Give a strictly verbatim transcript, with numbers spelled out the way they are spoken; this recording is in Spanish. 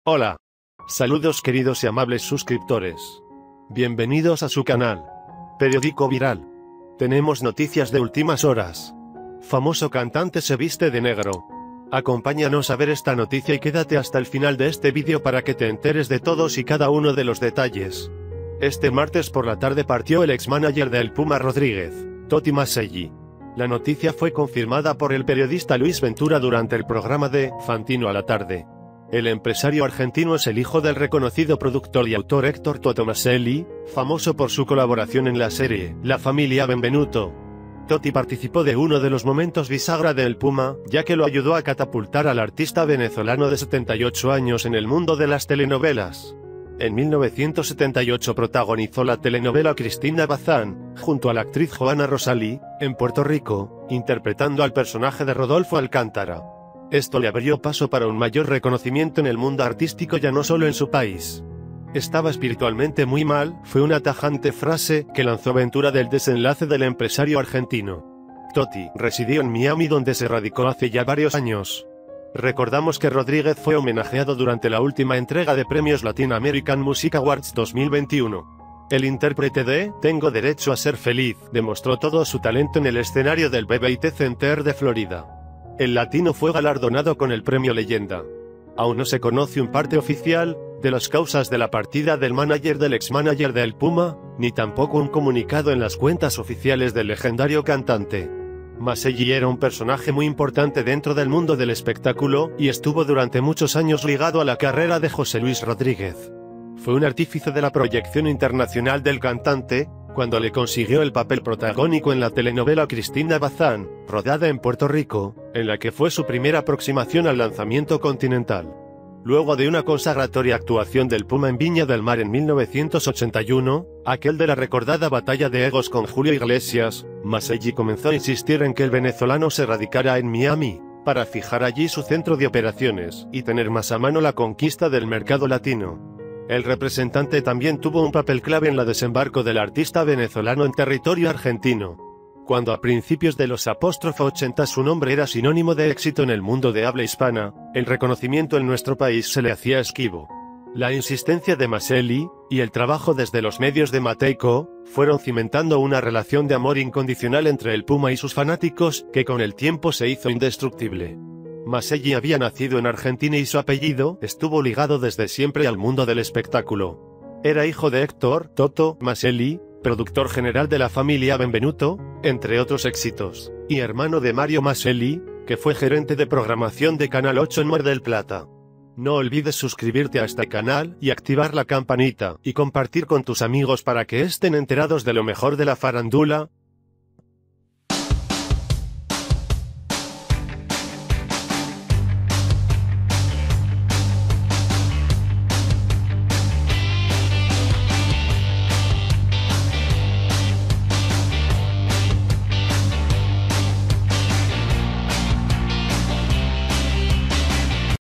Hola. Saludos queridos y amables suscriptores. Bienvenidos a su canal. Periódico Viral. Tenemos noticias de últimas horas. Famoso cantante se viste de negro. Acompáñanos a ver esta noticia y quédate hasta el final de este vídeo para que te enteres de todos y cada uno de los detalles. Este martes por la tarde partió el ex-manager del Puma Rodríguez, Toti Maselli. La noticia fue confirmada por el periodista Luis Ventura durante el programa de Fantino a la tarde. El empresario argentino es el hijo del reconocido productor y autor Héctor Toto Maselli, famoso por su colaboración en la serie La Familia Benvenuto. Toti participó de uno de los momentos bisagra del Puma, ya que lo ayudó a catapultar al artista venezolano de setenta y ocho años en el mundo de las telenovelas. En mil novecientos setenta y ocho protagonizó la telenovela Cristina Bazán, junto a la actriz Joana Rosalí, en Puerto Rico, interpretando al personaje de Rodolfo Alcántara. Esto le abrió paso para un mayor reconocimiento en el mundo artístico, ya no solo en su país. Estaba espiritualmente muy mal, fue una tajante frase que lanzó Ventura del desenlace del empresario argentino. Toti residió en Miami, donde se radicó hace ya varios años. Recordamos que Rodríguez fue homenajeado durante la última entrega de premios Latin American Music Awards dos mil veintiuno. El intérprete de Tengo Derecho a Ser Feliz demostró todo su talento en el escenario del B B y T Center de Florida. El latino fue galardonado con el premio Leyenda. Aún no se conoce un parte oficial de las causas de la partida del manager del ex-manager del Puma, ni tampoco un comunicado en las cuentas oficiales del legendario cantante. Maselli era un personaje muy importante dentro del mundo del espectáculo, y estuvo durante muchos años ligado a la carrera de José Luis Rodríguez. Fue un artífice de la proyección internacional del cantante, cuando le consiguió el papel protagónico en la telenovela Cristina Bazán, rodada en Puerto Rico, en la que fue su primera aproximación al lanzamiento continental. Luego de una consagratoria actuación del Puma en Viña del Mar en mil novecientos ochenta y uno, aquel de la recordada batalla de egos con Julio Iglesias, Maselli comenzó a insistir en que el venezolano se radicara en Miami, para fijar allí su centro de operaciones, y tener más a mano la conquista del mercado latino. El representante también tuvo un papel clave en la desembarco del artista venezolano en territorio argentino. Cuando a principios de los apóstrofo ochenta su nombre era sinónimo de éxito en el mundo de habla hispana, el reconocimiento en nuestro país se le hacía esquivo. La insistencia de Maselli, y el trabajo desde los medios de Mateico, fueron cimentando una relación de amor incondicional entre el Puma y sus fanáticos, que con el tiempo se hizo indestructible. Maselli había nacido en Argentina y su apellido estuvo ligado desde siempre al mundo del espectáculo. Era hijo de Héctor Toto Maselli, productor general de La Familia Benvenuto, entre otros éxitos, y hermano de Mario Maselli, que fue gerente de programación de Canal ocho en Mar del Plata. No olvides suscribirte a este canal y activar la campanita, y compartir con tus amigos para que estén enterados de lo mejor de la farándula,